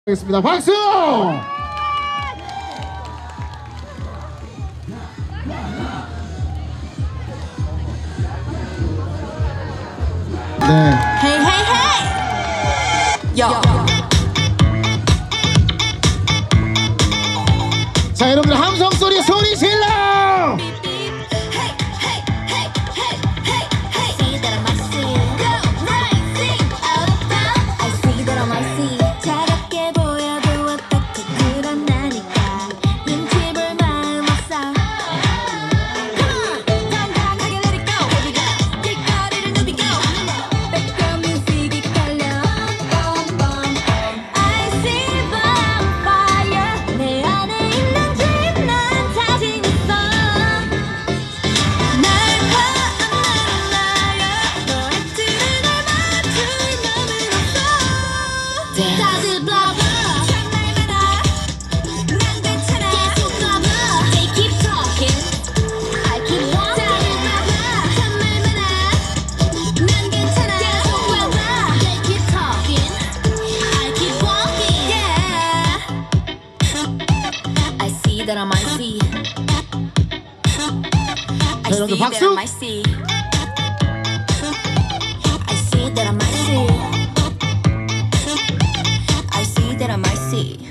하겠습니다. 박수! 네. Hey, hey, hey! Yo. 자, 여러분들 함성 소리 소리 질러! That I might see. I see that I might see. I see that I might see. I see that I might see.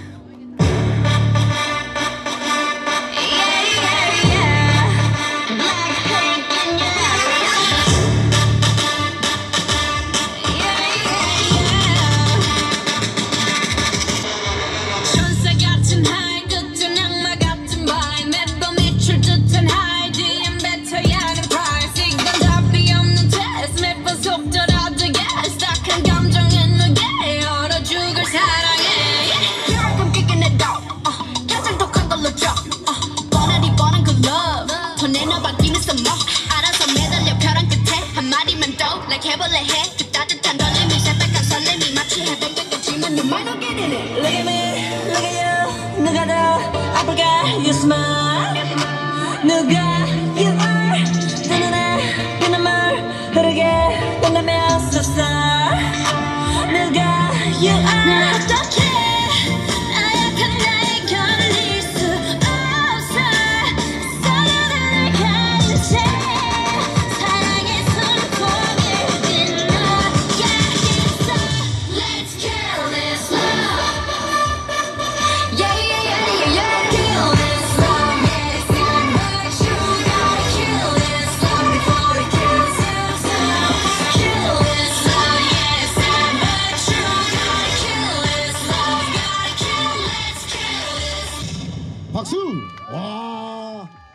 해볼래 해 그 따뜻한 떨림이 새빨간 설렘이 마치 해변가겠지만 you might not get in it. Look at me, look at you. 누가 더 아플까? You smile. 누가 you are. 내 눈에 그 눈물 흐르게 된다면 so sorry. 누가 you are. 어떡해 나약한 나에 걸릴 수 없어. 사랑을 가르쳐 박수! 와.